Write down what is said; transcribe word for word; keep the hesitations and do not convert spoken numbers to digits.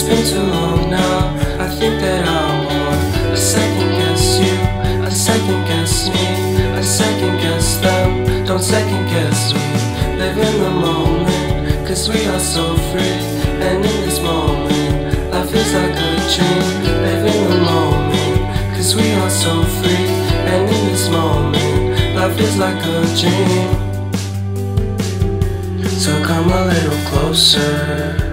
been too long now. I think that I want a second guess you, a second guess me, a second guess them. Don't second guess me. Live in the moment, cause we are so free. And in this moment, life is like a dream. Live in the moment, cause we are so free. And in this moment, life is like a dream. So come a little closer.